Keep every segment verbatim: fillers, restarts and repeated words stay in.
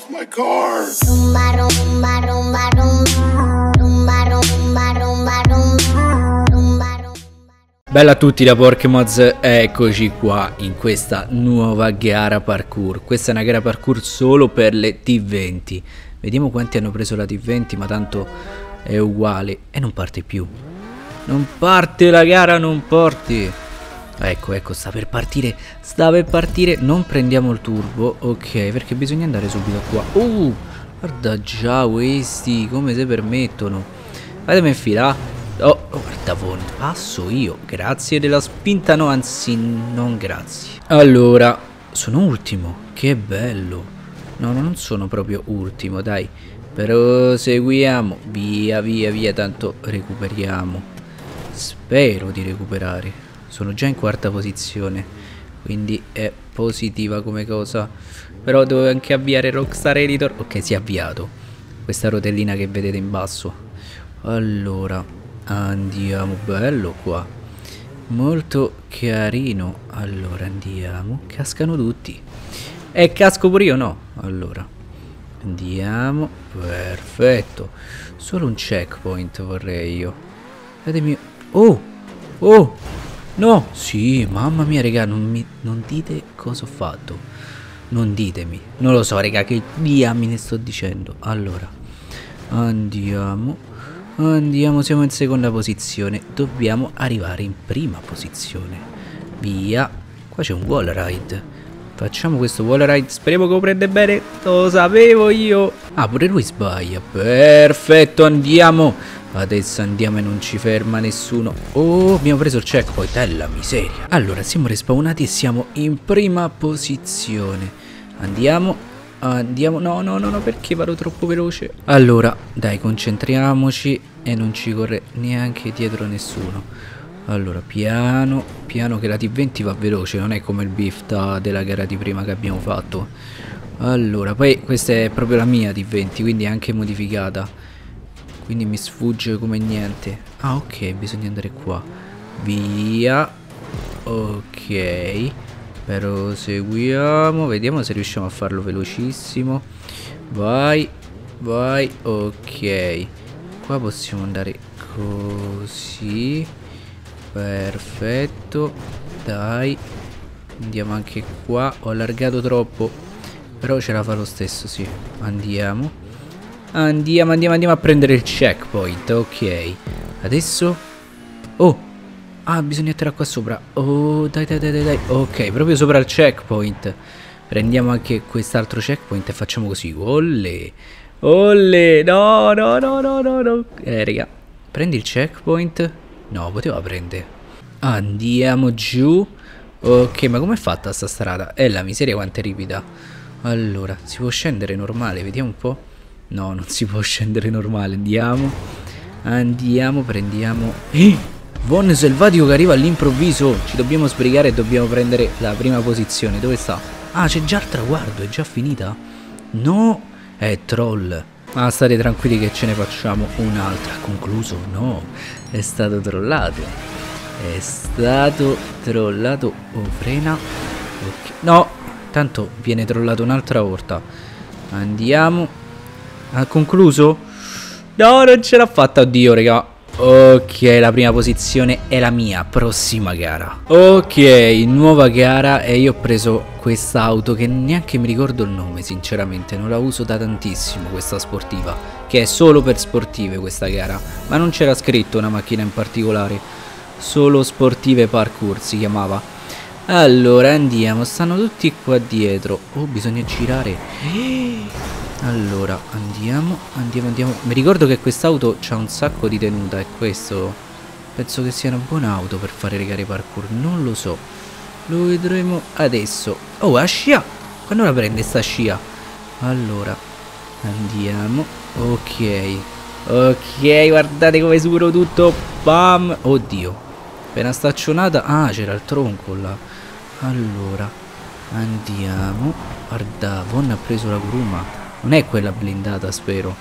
off my car. Bella a tutti da Porkmoz, eccoci qua in questa nuova gara parkour. Questa è una gara parkour solo per le T venti. Vediamo quanti hanno preso la T venti, ma tanto è uguale e non parte più. Non parte la gara, non parte. Ecco, ecco, sta per partire, sta per partire. Non prendiamo il turbo, ok, perché bisogna andare subito qua. Uh, guarda già questi, come si permettono. Fatemi infilare. Oh, guarda, Von, passo io. Grazie della spinta, no, anzi, non grazie. Allora, sono ultimo, che bello. No, non sono proprio ultimo, dai. Però seguiamo, via, via, via, tanto recuperiamo. Spero di recuperare. Sono già in quarta posizione, quindi è positiva come cosa. Però devo anche avviare Rockstar Editor. Ok, si è avviato. Questa rotellina che vedete in basso. Allora, andiamo, bello qua, molto carino. Allora andiamo, cascano tutti e casco pure io, no? Allora andiamo, perfetto. Solo un checkpoint vorrei io. Vedemi. Oh, oh, no, sì, mamma mia raga, non, mi, non dite cosa ho fatto. Non ditemi, non lo so raga, che diamine sto dicendo. Allora andiamo, andiamo, siamo in seconda posizione. Dobbiamo arrivare in prima posizione. Via. Qua c'è un wall ride. Facciamo questo wall ride. Speriamo che lo prende bene. Lo sapevo io. Ah, pure lui sbaglia. Perfetto, andiamo. Adesso andiamo e non ci ferma nessuno. Oh, abbiamo preso il checkpoint. È la miseria. Allora, siamo respawnati e siamo in prima posizione. Andiamo. Andiamo, no, no, no, no, perché vado troppo veloce. Allora, dai, concentriamoci e non ci corre neanche dietro nessuno. Allora, piano, piano che la T venti va veloce, non è come il Bifta della gara di prima che abbiamo fatto. Allora, poi questa è proprio la mia T venti, quindi è anche modificata. Quindi mi sfugge come niente. Ah, ok, bisogna andare qua. Via. Ok. Però seguiamo, vediamo se riusciamo a farlo velocissimo. Vai, vai, ok. Qua possiamo andare così. Perfetto. Dai. Andiamo anche qua. Ho allargato troppo, però ce la fa lo stesso, sì. Andiamo. Andiamo, andiamo, andiamo a prendere il checkpoint. Ok. Adesso. Oh. Ah, bisogna entrare qua sopra. Oh, dai, dai, dai, dai, dai. Ok, proprio sopra il checkpoint. Prendiamo anche quest'altro checkpoint e facciamo così. Olle. Olle. No, no, no, no, no, no. Eh, raga. Prendi il checkpoint. No, poteva prendere. Andiamo giù. Ok, ma com'è fatta sta strada? È la miseria quanto è ripida. Allora, si può scendere normale? Vediamo un po'. No, non si può scendere normale. Andiamo. Andiamo, prendiamo. Eh! Von selvatico che arriva all'improvviso. Ci dobbiamo sbrigare e dobbiamo prendere la prima posizione. Dove sta? Ah, c'è già il traguardo. È già finita? No, è troll. Ma state tranquilli che ce ne facciamo un'altra. Concluso? No, è stato trollato. È stato trollato. Oh, frena. Okay. No, tanto viene trollato un'altra volta. Andiamo. Ha concluso? No, non ce l'ha fatta. Oddio, raga. Ok, la prima posizione è la mia. Prossima gara. Ok, nuova gara. E io ho preso quest'auto che neanche mi ricordo il nome, sinceramente. Non la uso da tantissimo questa sportiva, che è solo per sportive questa gara. Ma non c'era scritto una macchina in particolare. Solo sportive parkour si chiamava. Allora andiamo. Stanno tutti qua dietro. Oh, bisogna girare. Allora, andiamo, andiamo, andiamo. Mi ricordo che quest'auto c'ha un sacco di tenuta e questo penso che sia una buona auto per fare le gare parkour. Non lo so. Lo vedremo adesso. Oh, la scia! Quando la prende sta scia? Allora, andiamo. Ok. Ok, guardate come supero tutto. Bam! Oddio. Appena staccionata. Ah, c'era il tronco là. Allora, andiamo. Guarda, Von ha preso la Kuruma. Non è quella blindata, spero.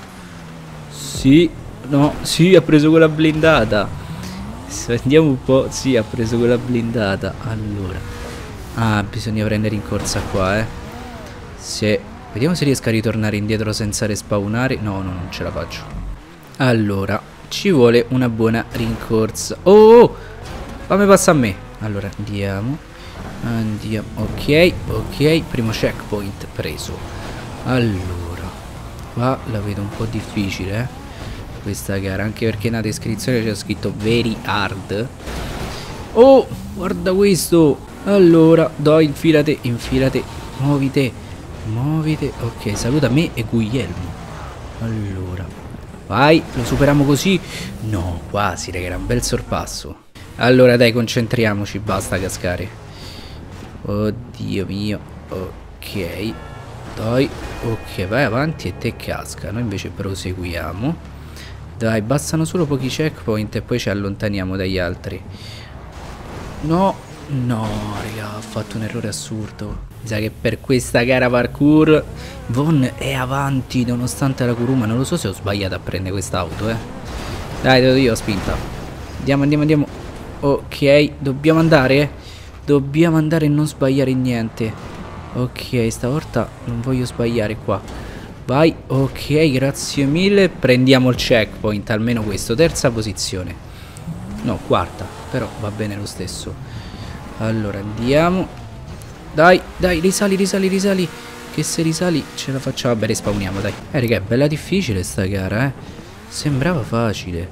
Sì, no, sì, ha preso quella blindata. Andiamo un po'. Sì, ha preso quella blindata. Allora. Ah, bisogna prendere in corsa qua, eh. Sì. Vediamo se riesco a ritornare indietro senza respawnare. No, no, non ce la faccio. Allora, ci vuole una buona rincorsa. Oh, oh, fammi passare a me. Allora, andiamo. Andiamo. Ok, ok. Primo checkpoint preso. Allora, qua la vedo un po' difficile, eh, questa gara. Anche perché nella descrizione c'è scritto very hard. Oh, guarda questo. Allora, dai, infilate, infilate. Muovite, muovite. Ok, saluta me e Guglielmo. Allora, vai, lo superiamo così. No, quasi, raga, era un bel sorpasso. Allora, dai, concentriamoci, basta cascare. Oddio mio. Ok, dai. Ok, vai avanti e te casca. Noi invece proseguiamo. Dai, bastano solo pochi checkpoint e poi ci allontaniamo dagli altri. No, no, raga, ho fatto un errore assurdo. Mi sa che per questa gara parkour Von è avanti nonostante la Kuruma. Non lo so se ho sbagliato a prendere quest'auto, eh. Dai, te lo dico, spinta. Andiamo, andiamo, andiamo. Ok, dobbiamo andare. Dobbiamo andare e non sbagliare niente. Ok, stavolta non voglio sbagliare qua. Vai, ok, grazie mille. Prendiamo il checkpoint, almeno questo. Terza posizione. No, quarta, però va bene lo stesso. Allora, andiamo. Dai, dai, risali, risali, risali. Che se risali ce la facciamo. Vabbè, respawniamo, dai. Eh, raga, è bella difficile sta gara, eh. Sembrava facile.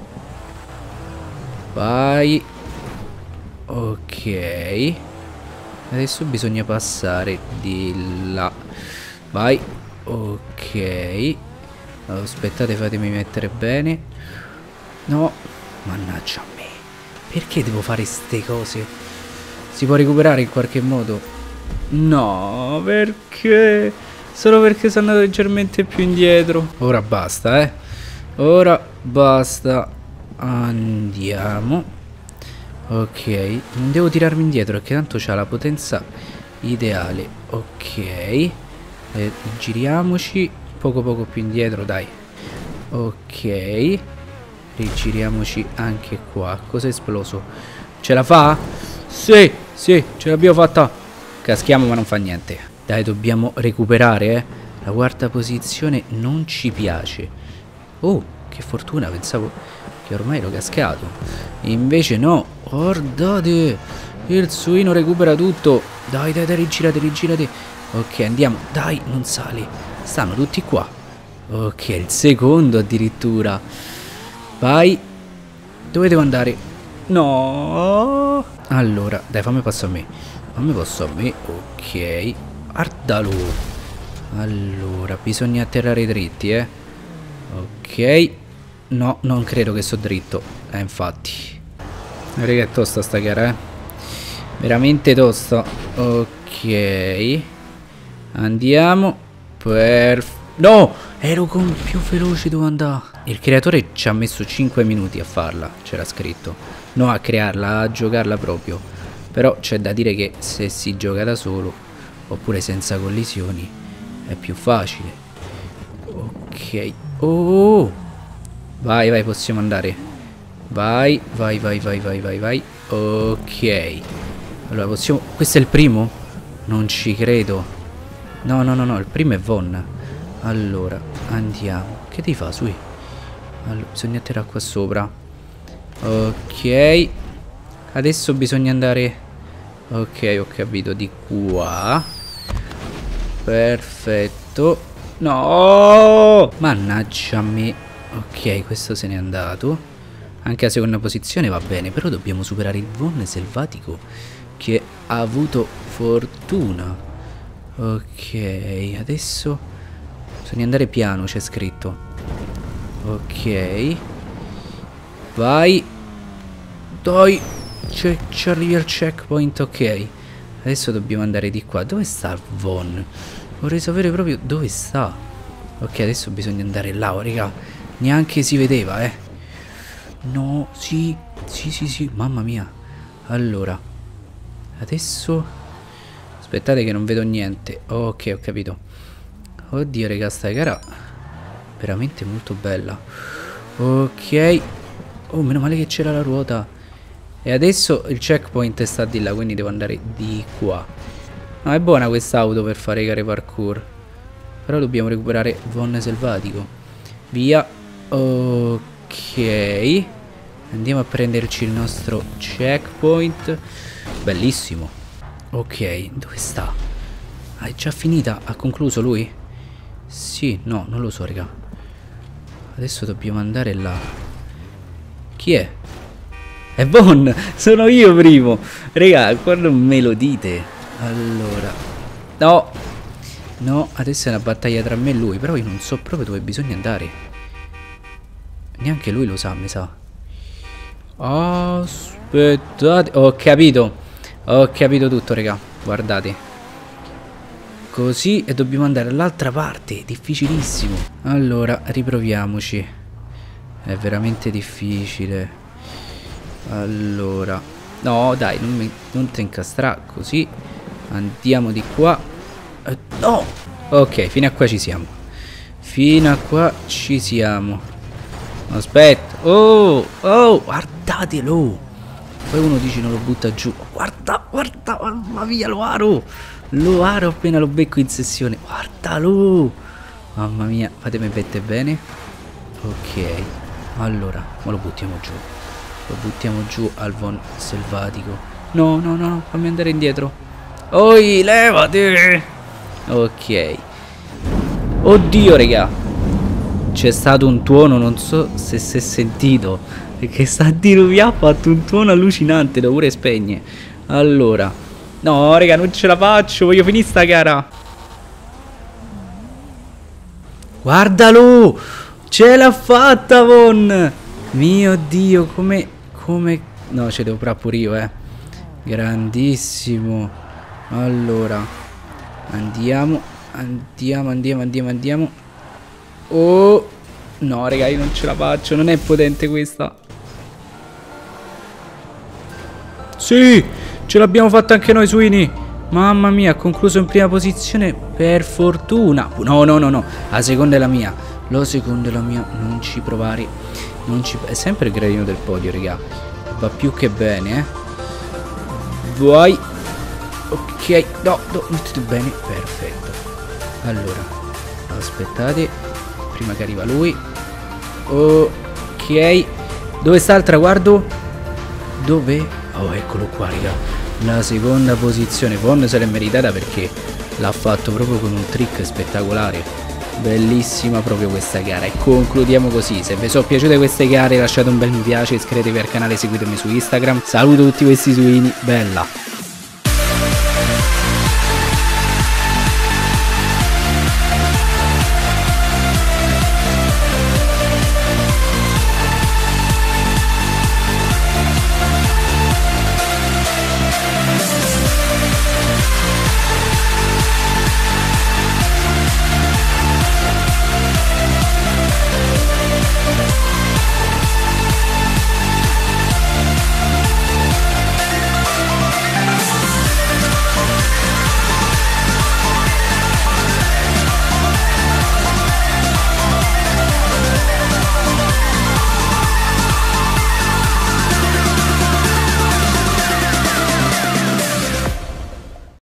Vai. Ok. Adesso bisogna passare di là. Vai. Ok. Aspettate, fatemi mettere bene. No. Mannaggia a me. Perché devo fare ste cose? Si può recuperare in qualche modo? No, perché? Solo perché sono andato leggermente più indietro. Ora basta, eh. Ora basta. Andiamo. Ok. Non devo tirarmi indietro perché tanto c'ha la potenza ideale. Ok. Eh, giriamoci. Poco poco più indietro, dai. Ok. Rigiriamoci anche qua. Cosa è esploso? Ce la fa? Sì, sì, ce l'abbiamo fatta. Caschiamo ma non fa niente. Dai, dobbiamo recuperare, eh. La quarta posizione non ci piace. Oh, che fortuna, pensavo che ormai ero cascato. Invece no. Guardate, il suino recupera tutto. Dai, dai, dai, rigirate, rigirate. Ok, andiamo. Dai, non sali. Stanno tutti qua. Ok, il secondo addirittura. Vai. Dove devo andare? No. Allora, dai, fammi passare a me. Fammi passare a me. Ok. Guardalo. Allora, bisogna atterrare dritti, eh. Ok. No, non credo che so dritto. Eh, infatti. Raga, è tosta sta gara, eh. Veramente tosta. Ok. Andiamo. Perfetto. No! Ero con più veloce, devo andare. Il creatore ci ha messo cinque minuti a farla, c'era scritto. No a crearla, a giocarla proprio. Però c'è da dire che se si gioca da solo, oppure senza collisioni, è più facile. Ok. Oh! Vai, vai, possiamo andare. Vai, vai, vai, vai, vai, vai, vai. Ok. Allora, possiamo... Questo è il primo? Non ci credo. No, no, no, no, il primo è Von. Allora, andiamo. Che devi fare, Sui? Allora, bisogna atterrare qua sopra. Ok. Adesso bisogna andare... Ok, ho capito, di qua. Perfetto. No! Mannaggia a me. Ok, questo se n'è andato. Anche la seconda posizione va bene. Però dobbiamo superare il Von selvatico, che ha avuto fortuna. Ok, adesso... Bisogna andare piano, c'è scritto. Ok. Vai. Dai. Ci arrivi al checkpoint, ok. Adesso dobbiamo andare di qua. Dove sta Von? Vorrei sapere proprio dove sta. Ok, adesso bisogna andare là, oh, raga. Neanche si vedeva, eh. No, sì. Sì, sì, sì. Mamma mia. Allora. Adesso... Aspettate che non vedo niente. Ok, ho capito. Oddio, raga, sta gara veramente molto bella. Ok. Oh, meno male che c'era la ruota. E adesso il checkpoint sta di là, quindi devo andare di qua. No, è buona quest'auto per fare gare parkour. Però dobbiamo recuperare Von Selvatico. Via. Ok. Andiamo a prenderci il nostro checkpoint. Bellissimo. Ok, dove sta? Ah, è già finita? Ha concluso lui? Sì, no, non lo so, raga. Adesso dobbiamo andare là. Chi è? È Von! Sono io primo! Raga, quando me lo dite? Allora. No! No, adesso è una battaglia tra me e lui. Però io non so proprio dove bisogna andare. Neanche lui lo sa, mi sa. Aspettate. Ho capito. Ho capito tutto, raga. Guardate. Così, e dobbiamo andare all'altra parte. Difficilissimo. Allora, riproviamoci. È veramente difficile. Allora. No, dai, non, mi, non ti incastrare così. Andiamo di qua. eh, No. Ok, fino a qua ci siamo. Fino a qua ci siamo. Aspetta. Oh, oh, guardatelo. Poi uno dice non lo butta giù. Guarda, guarda, mamma mia, lo aro. Lo aro appena lo becco in sessione. Guardalo. Mamma mia, fatemi vedere bene. Ok. Allora, ma lo buttiamo giù. Lo buttiamo giù al Von Selvatico. No, no, no, fammi andare indietro. Oi, levati. Ok. Oddio, raga. C'è stato un tuono, non so se si è sentito. Perché sta diluviando, ha fatto un tuono allucinante, da pure spegne. Allora. No, raga, non ce la faccio, voglio finire sta gara. Guardalo. Ce l'ha fatta, Von. Mio Dio, come... Come... No, ce devo provare pure io, eh. Grandissimo. Allora. Andiamo. Andiamo, andiamo, andiamo, andiamo. Oh. No, raga, io non ce la faccio. Non è potente questa. Sì, ce l'abbiamo fatta anche noi, Sweeney. Mamma mia, ha concluso in prima posizione. Per fortuna. No, no, no, no. La seconda è la mia. La seconda è la mia. Non ci provare. Non ci... È sempre il gradino del podio, raga. Va più che bene, eh. Vai. Ok. No, no, mettete bene. Perfetto. Allora. Aspettate. Prima che arriva lui. Ok. Dove sta il traguardo? Dove? Oh, eccolo qua, raga. La seconda posizione. Von se l'è meritata perché l'ha fatto proprio con un trick spettacolare. Bellissima proprio questa gara. E concludiamo così. Se vi sono piaciute queste gare lasciate un bel mi piace, iscrivetevi al canale, seguitemi su Instagram. Saluto tutti questi suini. Bella.